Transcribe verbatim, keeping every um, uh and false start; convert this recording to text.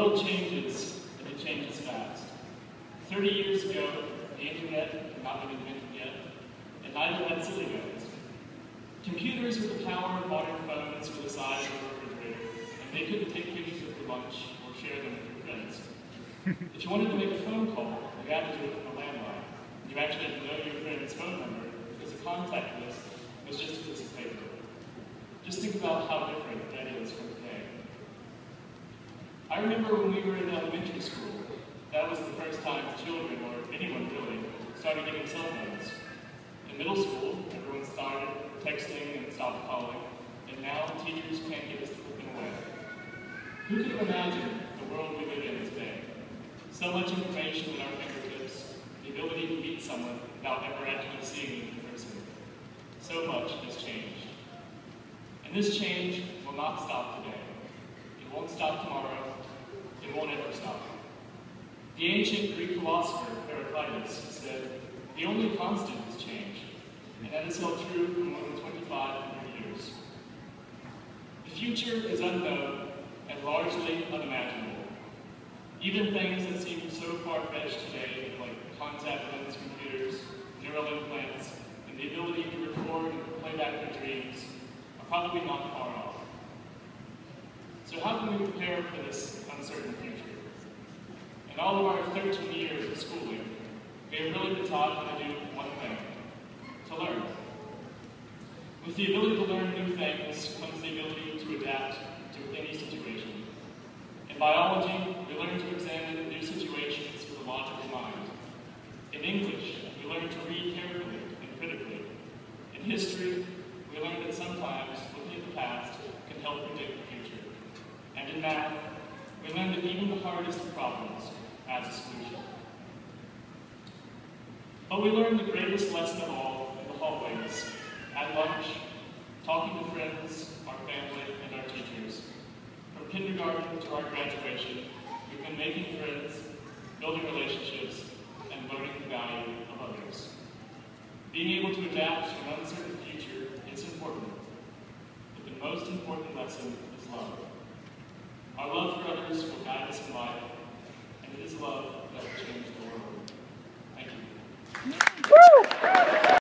world changes, and it changes fast. Thirty years ago, the internet had not been invented yet, and neither had silly guns. Computers were the power of modern phones were the size of a refrigerator, and they couldn't take pictures of your lunch or share them with your friends. If you wanted to make a phone call, you had to do it from a landline. You actually had to know your friend's phone number because a contact list was just a piece of paper. Just think about how different that is from today. I remember when we were in elementary school, that was the first time children, or anyone really, started getting cell phones. In middle school, everyone started texting and stopped calling, and now teachers can't get us to put them away. Who could have imagined the world we live in today? So much information at our fingertips, the ability to meet someone without ever actually seeing them in person. So much has changed. And this change will not stop today. It won't stop tomorrow. It won't ever stop. The ancient Greek philosopher Heraclitus said, "The only constant is change," and that has held true for more than twenty-five hundred years. The future is unknown and largely unimaginable. Even things that seem so far-fetched today, like contact lens computers, neural implants, and the ability to record and play back their dreams, are probably not far off. So how can we prepare for this uncertain future? In all of our thirteen years of schooling, we have really been taught how to do one thing: to learn. With the ability to learn new things comes the ability to adapt to any situation. In biology, we learn to examine new situations with a logical mind. In English, we learn to read carefully and critically. In history, we learn that sometimes looking at the past can help predict the future. And in math, we learn that even the hardest of problems has a solution. But we learn the greatest lesson of all in the hallways, at lunch, talking to friends, our family, and our teachers. From kindergarten to our graduation, we've been making friends, building relationships, and learning the value of others. Being able to adapt to an uncertain future is important, but the most important lesson is love. Our love for others will guide us in life, and it is love that will change